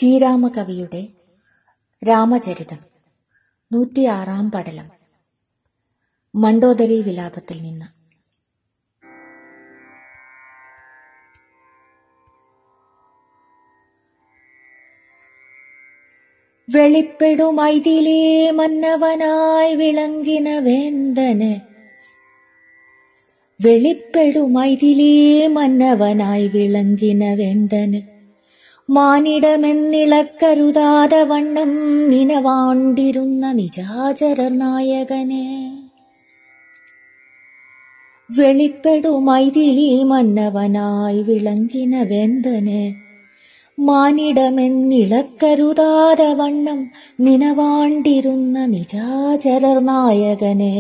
ശ്രീരാമകവിയുടെ രാമചരിതം 106 പടലം മണ്ഡോദരി വിലാപത്തിൽ നിന്ന്. വെളിപ്പെടുമൈതിലേ മന്നവനായി വിളങ്ങിന വേന്തന്, വെളിപ്പെടുമൈതിലേ മന്നവനായി വിളങ്ങിന വേന്തന്, മാനിടമെന്നിളക്കരുതാതെ വണ്ണം നിനവാണ്ടിരുന്ന നിജാചരർ നായകനെ. വെളിപ്പെടുമൈതിലേ മന്നവനായി വിളങ്ങിന വേന്തന്, മാനിടമെന്നിളക്കരുതാതെ വണ്ണം നിനവാണ്ടിരുന്ന നിജാചരർ നായകനെ.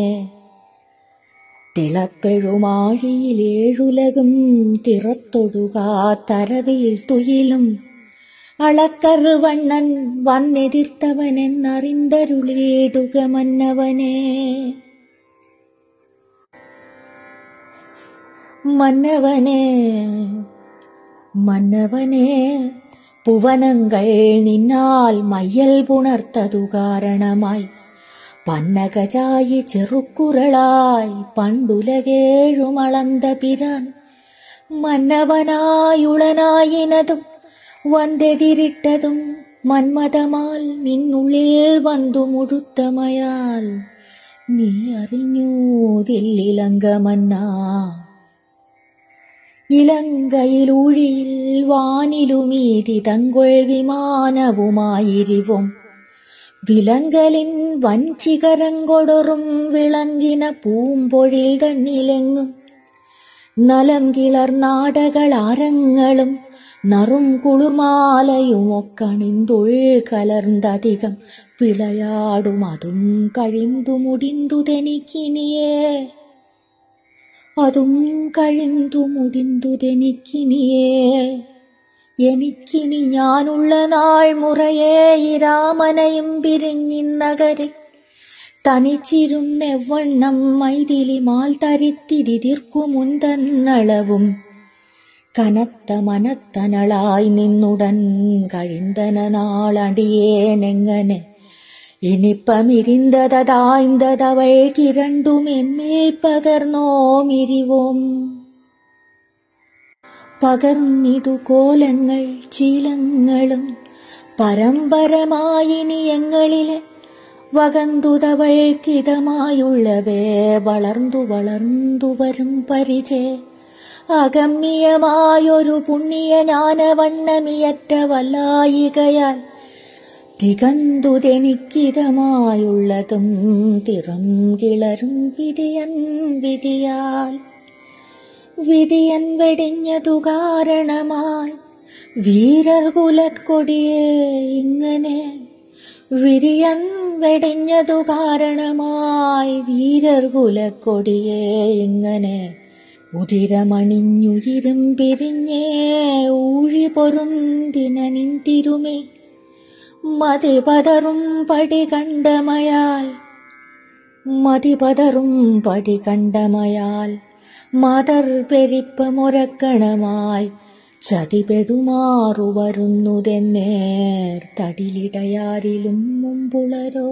തിളപ്പെഴുമാഴിയിലേഴുലകും തിറത്തൊടുകാ തരവിൽ തുയിലും അളക്കർവണ്ണൻ വന്നെതിർത്തവനെന്നറിന്തരുളേടുക മന്നവനെ. മന്നവനെ മന്നവനെ പുവനങ്ങൾ നിന്നാൽ മയ്യൽ പുണർത്തതു കാരണമായി പന്നകജായി ചെറുക്കുറളായി പണ്ടുലകേഴുമളந்த പിരാൻ മന്നവനായുളനായിനതും വന്തെതിരിട്ടതും മന്മഥമാൽ നിന്നുള്ളിൽ വന്നു മുഴുത്തമയാൽ നീ അറിഞ്ഞൂതില്ലിലങ്കമന്നാ. ഇലങ്കയിലൂഴിയിൽ വാനിലുമീതി തങ്കൊൾ വിമാനവുമായിരിവും വിലങ്കലിൻ വൻചികരങ്കൊടൊറും വിളങ്ങിന പൂമ്പൊഴിൽ തന്നിലെങ്ങും നലം കിളർ നാടകളാരങ്ങളും നറും കുളിർമാലയും ഒക്കണിന്തുൾ കലർന്നധികം വിളയാടും അതും കഴിന്തു മുടിന്തു തെനിക്കിനിയേ, അതും കഴിന്തു മുടിന്തു തെനിക്കിനിയേ. എനിക്കിനി ഞാനുള്ള നാൾ മുറയേ ഈ രാമനയും പിരിഞ്ഞിന്നകരിൽ തനിച്ചിരുന്നെവണ്ണം മൈതിലി മാൽ തരിത്തിരിതിർക്കുമുന്തന്നളവും കനത്ത മനത്തനളായി നിന്നുടൻ കഴിന്തന നാളടിയേനെങ്ങനെ ഇനിപ്പമിരിന്തതായ്ന്തതവൾക്ക് രണ്ടും എമ്മിൽ പകർന്നോമിരിവോം. പകർന്നിതു കോലങ്ങൾ ശീലങ്ങളും പരമ്പരമായിനി എങ്ങളിലെ വകന്തുതവൾക്കിതമായുള്ളവേ വളർന്നു വളർന്നു വരും പരിചയ അഗമ്യമായൊരു പുണ്യ ജ്ഞാനവണ്ണമിയറ്റ വല്ലായികയാൽ തികന്തുതെനിക്കിതമായുള്ളതും തിറം കിളരും വിധിയൻ വിധിയാൽ. വിധിയൻ വെടിഞ്ഞതു കാരണമായി വീരർ കുലക്കൊടിയേ ഇങ്ങനെ, വിരിയൻ വെടിഞ്ഞതു കാരണമായി വീരർ കുലക്കൊടിയേ ഇങ്ങനെ ഉതിരമണിഞ്ഞുയിരും പിരിഞ്ഞേ ഊഴി പൊരുന്തിനിൻ തിരുമേ. മതിപതറും പടി കണ്ടമയാൽ മതിപതറും പടി കണ്ടമയാൽ മാതർ പെരിപ്പമൊരക്കണമായി ചതിപെടുമാറു വരുന്നുതെന്നേർ തടിലിടയാരിലും മുമ്പുളരോ.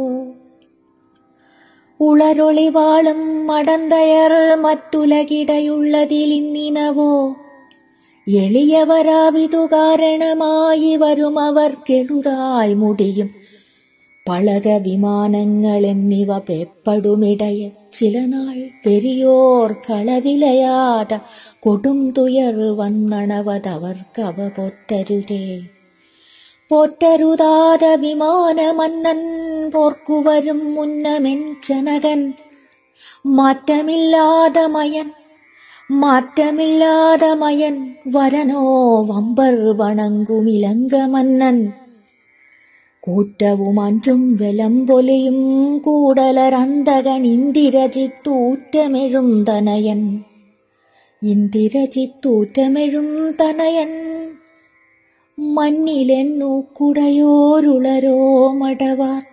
ഉളരൊളിവാളും മടന്തയർ മറ്റുലകിടയുള്ളതിലിന്നിനവോ എളിയവരാവിതു കാരണമായി വരും അവർക്കെഴുതായി മുടിയും പളക വിമാനങ്ങളെന്നിവ പെപ്പെടുമിടയ ചില നാൾ പെരിയോർ കളവിലയാത കൊടും തുയർ വന്നണവതവർക്കവ പൊറ്റരുതേ. പൊറ്റരുതാത വിമാനമന്നൻ പോർക്കുവരും മുന്നമെൻ ജനകൻ മാറ്റമില്ലാത മയൻ വരനോ വമ്പർ വണങ്കുമിലങ്കമന്നൻ. കൂറ്റവും അഞ്ചും വെലംപൊലിയും കൂടലരന്തകൻ ഇന്ദിരജിത്തൂറ്റമെഴും തനയൻ. ഇന്ദിരജിത്തൂറ്റമെഴും തനയൻ മഞ്ഞിലെന്നൂക്കുടയോരുളരോ മടവാർ.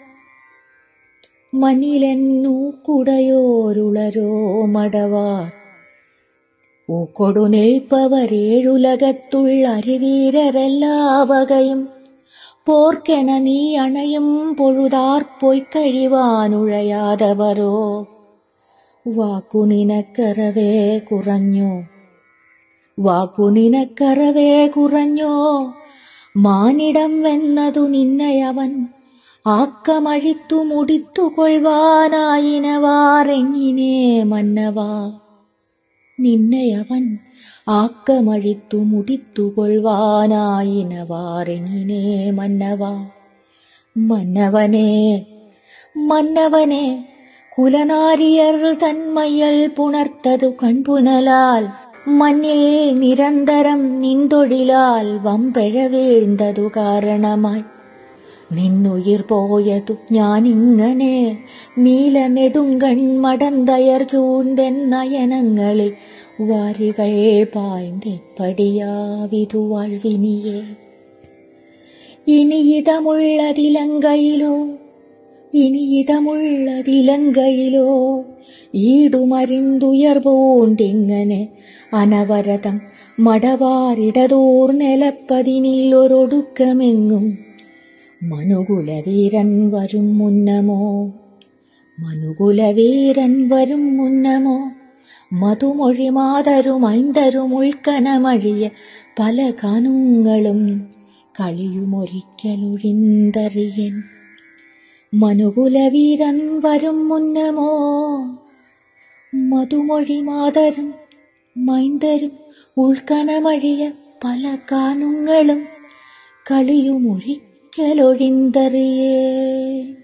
മഞ്ഞിലെന്നൂക്കുടയോരുളരോ മടവാർ. ഊക്കൊടു നിൽപ്പവരേഴുലകത്തുള്ള അരിവീരരെല്ലാ വകയും പോർക്കെന നീ അണയും പൊഴുതാർപ്പോയി കഴിവാനുഴയാതവരോ. വാക്കു നിനക്കറവേ കുറഞ്ഞോ, വാക്കു നിനക്കറവേ കുറഞ്ഞോ, മാനിടം വെന്നതു നിന്നെയവൻ ആക്കമഴിത്തു മുടിത്തുകൊള്ളുവാനായിനവാറെങ്ങിനെ മന്നവാ. നിന്നെയവൻ ആക്കമഴിത്തു മുടിത്തുകൊള്ളുവാനായിനവാറെങ്ങിനെ മന്നവാ. മന്നവനെ മന്നവനെ കുലനാരിയർ തന്മയൽ പുണർത്തതു കൺപുനലാൽ മഞ്ഞിൽ നിരന്തരം നിന്തൊഴിലാൽ വമ്പഴ വീഴ്ന്നതു കാരണമായി നിന്നുയിർ പോയതു ഞാനിങ്ങനെ നീല നെടുങ്കൺമടന്തയർ ചൂണ്ടെന്നയനങ്ങളിൽ വാരികൾ പായ്ന്നെപ്പടിയാവിതു വാഴ്വിനിയെ. ഇനിയിതമുള്ളതിലങ്കയിലോ, ഇനിയിതമുള്ളതിലങ്കയിലോ ഈടുമറിന്തുയർ പൂണ്ടിങ്ങനെ അനവരതം മടവാറിടതോർ നിലപ്പതിനിൽ ഒരൊടുക്കമെങ്ങും മനുകുലവീരൻ വരും മുന്നമോ, മനുകുലവീരൻ വരും മുന്നമോ. മധുമൊഴി മാതരും ഐന്തരും ഉൾക്കനമഴിയ പല കാനുങ്ങളും കളിയുമൊരിക്കലൊഴിന്തറിയൻ. മനുകുലവീരൻ വരും മുന്നമോ, മധുമൊഴി മാതരും മൈന്തരും ഉൾക്കനമഴിയ പല കാനുങ്ങളും കളിയുമൊരിക്കലൊഴിന്തറിയേ.